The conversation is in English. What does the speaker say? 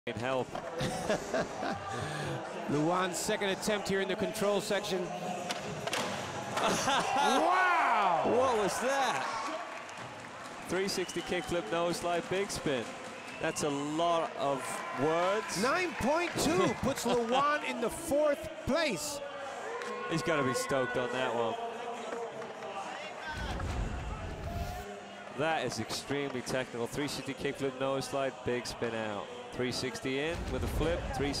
Help. Luan's second attempt here in the control section. Wow! What was that? 360 kickflip, nose slide, big spin. That's a lot of words. 9.2 puts Luan in the 4th place. He's got to be stoked on that one. That is extremely technical. 360 kickflip, nose slide, big spin out. 360 in with a flip, 360.